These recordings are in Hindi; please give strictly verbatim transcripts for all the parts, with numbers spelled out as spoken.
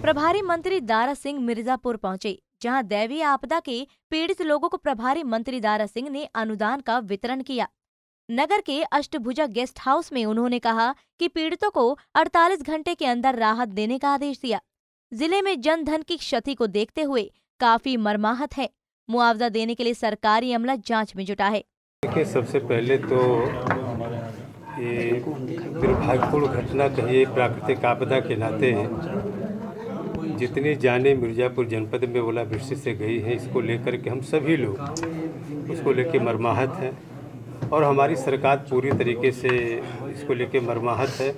प्रभारी मंत्री दारा सिंह मिर्जापुर पहुंचे, जहां दैवीय आपदा के पीड़ित लोगों को प्रभारी मंत्री दारा सिंह ने अनुदान का वितरण किया। नगर के अष्टभुजा गेस्ट हाउस में उन्होंने कहा कि पीड़ितों को अड़तालीस घंटे के अंदर राहत देने का आदेश दिया। जिले में जन धन की क्षति को देखते हुए काफी मर्माहत है। मुआवजा देने के लिए सरकारी अमला जांच में जुटा है। देखिए, सबसे पहले तो ये दुर्भाग्यपूर्ण घटना कहिए प्राकृतिक आपदा के नाते जितनी जाने मिर्जापुर जनपद में ओलावृष्टि से गई है, इसको लेकर के हम सभी लोग उसको लेकर मर्माहत हैं और हमारी सरकार पूरी तरीके से इसको लेकर मर्माहत है।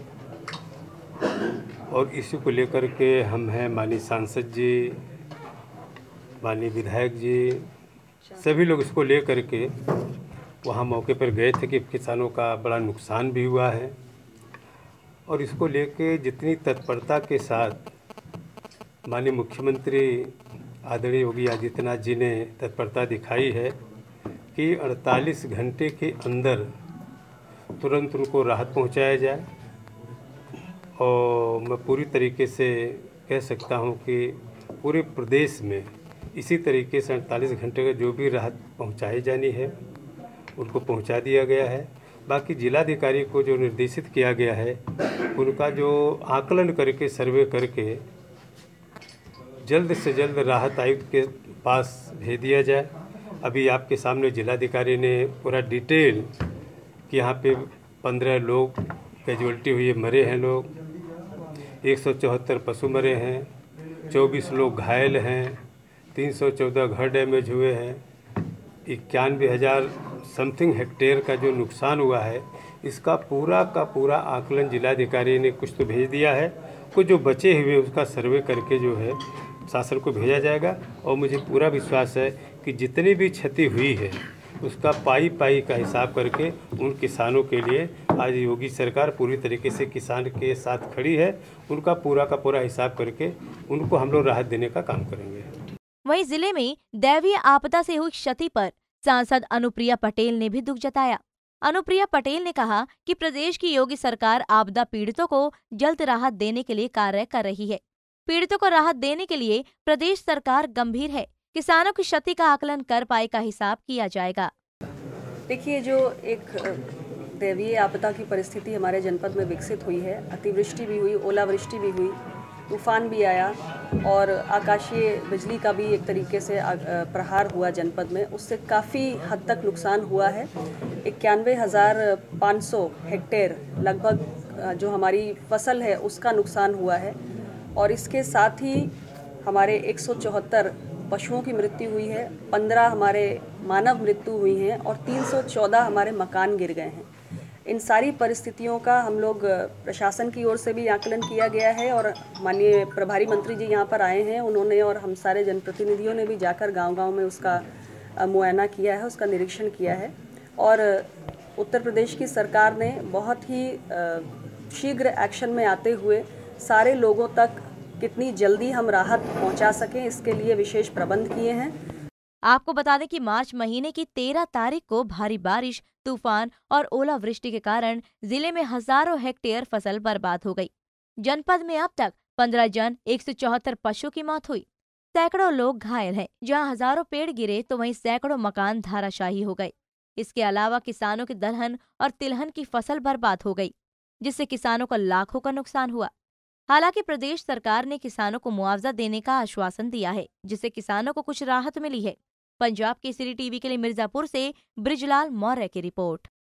और इसी को लेकर के हम हैं माननीय सांसद जी, माननीय विधायक जी, सभी लोग इसको लेकर के वहाँ मौके पर गए थे कि किसानों का बड़ा नुकसान भी हुआ है और इसको लेके जितनी तत्परता के साथ माननीय मुख्यमंत्री आदरणीय योगी आदित्यनाथ जी ने तत्परता दिखाई है कि अड़तालीस घंटे के अंदर तुरंत उनको राहत पहुंचाया जाए। और मैं पूरी तरीके से कह सकता हूं कि पूरे प्रदेश में इसी तरीके से अड़तालीस घंटे का जो भी राहत पहुंचाई जानी है उनको पहुंचा दिया गया है। बाकी जिलाधिकारी को जो निर्देशित किया गया है उनका जो आकलन करके सर्वे करके जल्द से जल्द राहत आयुक्त के पास भेज दिया जाए। अभी आपके सामने जिलाधिकारी ने पूरा डिटेल कि यहाँ पे पंद्रह लोग कैजुअल्टी हुई है, मरे हैं लोग, एक सौ चौहत्तर पशु मरे हैं, चौबीस लोग घायल हैं, तीन सौ चौदह घर डैमेज हुए हैं, इक्यानवे हज़ार समथिंग हेक्टेयर का जो नुकसान हुआ है इसका पूरा का पूरा आकलन जिलाधिकारी ने कुछ तो भेज दिया है, कुछ जो बचे हुए उसका सर्वे करके जो है शासन को भेजा जाएगा। और मुझे पूरा विश्वास है कि जितनी भी क्षति हुई है उसका पाई पाई का हिसाब करके उन किसानों के लिए आज योगी सरकार पूरी तरीके से किसान के साथ खड़ी है। उनका पूरा का पूरा हिसाब करके उनको हम लोग राहत देने का काम करेंगे। वहीं जिले में दैवीय आपदा से हुई क्षति पर सांसद अनुप्रिया पटेल ने भी दुख जताया। अनुप्रिया पटेल ने कहा कि प्रदेश की योगी सरकार आपदा पीड़ितों को जल्द राहत देने के लिए कार्य कर रही है। पीड़ितों को राहत देने के लिए प्रदेश सरकार गंभीर है। किसानों की क्षति का आकलन कर पाई का हिसाब किया जाएगा। देखिए, जो एक दैवीय आपदा की परिस्थिति हमारे जनपद में विकसित हुई है, अतिवृष्टि भी हुई, ओलावृष्टि भी हुई, तूफान भी आया और आकाशीय बिजली का भी एक तरीके से प्रहार हुआ जनपद में, उससे काफ़ी हद तक नुकसान हुआ है। इक्यानवे हज़ार पाँच सौ हेक्टेयर लगभग जो हमारी फसल है उसका नुकसान हुआ है और इसके साथ ही हमारे एक सौ चौहत्तर पशुओं की मृत्यु हुई है, पंद्रह हमारे मानव मृत्यु हुई हैं और तीन सौ चौदह हमारे मकान गिर गए हैं। इन सारी परिस्थितियों का हम लोग प्रशासन की ओर से भी आकलन किया गया है और माननीय प्रभारी मंत्री जी यहाँ पर आए हैं, उन्होंने और हम सारे जनप्रतिनिधियों ने भी जाकर गांव-गांव में उसका मुआयना किया है, उसका निरीक्षण किया है। और उत्तर प्रदेश की सरकार ने बहुत ही शीघ्र एक्शन में आते हुए सारे लोगों तक कितनी जल्दी हम राहत पहुँचा सकें इसके लिए विशेष प्रबंध किए हैं। आपको बता दें कि मार्च महीने की तेरह तारीख को भारी बारिश, तूफान और ओलावृष्टि के कारण जिले में हजारों हेक्टेयर फसल बर्बाद हो गई। जनपद में अब तक पंद्रह जन, एक सौ चौहत्तर पशु की मौत हुई, सैकड़ों लोग घायल हैं। जहां हजारों पेड़ गिरे तो वहीं सैकड़ों मकान धाराशाही हो गए। इसके अलावा किसानों की दलहन और तिलहन की फसल बर्बाद हो गई, जिससे किसानों का लाखों का नुकसान हुआ। हालांकि प्रदेश सरकार ने किसानों को मुआवजा देने का आश्वासन दिया है, जिससे किसानों को कुछ राहत मिली है। पंजाब केसरी टीवी के लिए मिर्जापुर से ब्रिजलाल मौर्य की रिपोर्ट।